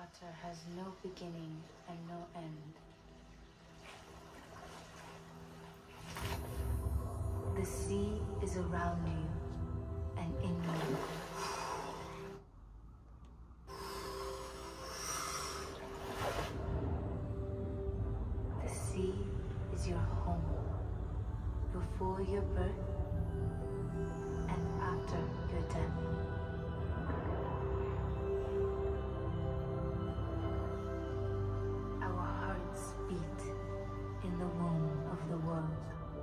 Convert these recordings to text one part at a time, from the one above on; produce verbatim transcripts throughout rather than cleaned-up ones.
water has no beginning and no end. The sea is around you and in you. The sea is your home before your birth and after your death. Our hearts beat in the womb of the world.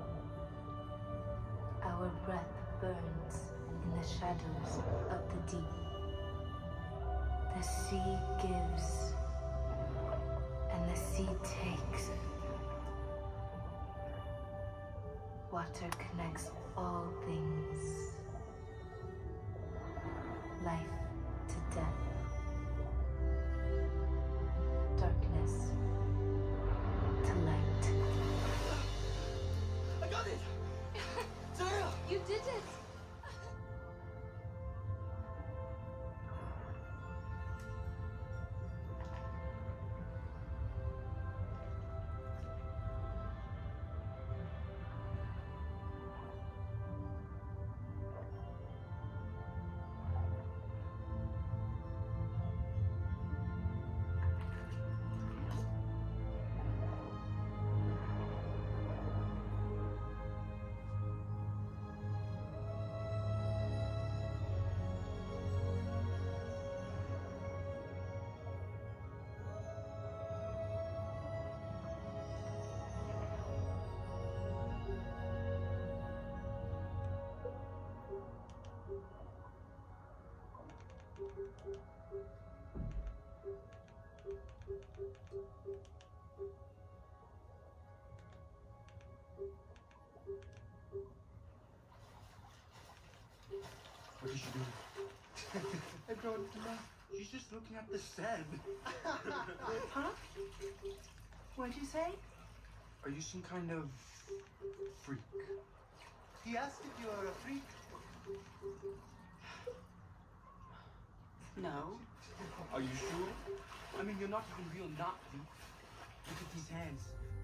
Our breath burns in the shadows of the deep. The sea gives, and the sea takes. Water connects all things. Life to death. Darkness to light. I got it! Sarah! You did it! What did she do? I don't know. She's just looking at the sand. Huh? What'd you say? Are you some kind of freak? He asked if you are a freak. No. Are you sure? I mean, you're not even real Nazi. Look at these hands.